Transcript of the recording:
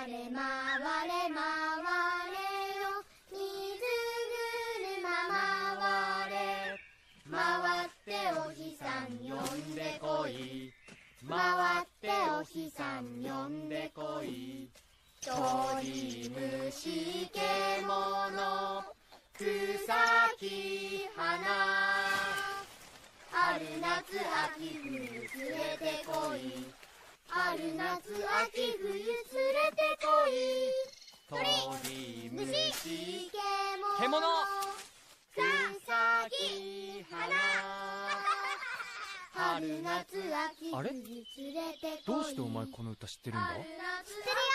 れ回れ回れよ水車回れ回ってお日さん呼んでこい回ってお日さん呼んでこい鳥虫獣草木花春夏秋冬連れてこい春夏秋冬連れてこい鳥虫獣草木花春夏秋冬連れてこいどうしてお前この歌知ってるんだ？ 知ってるよ。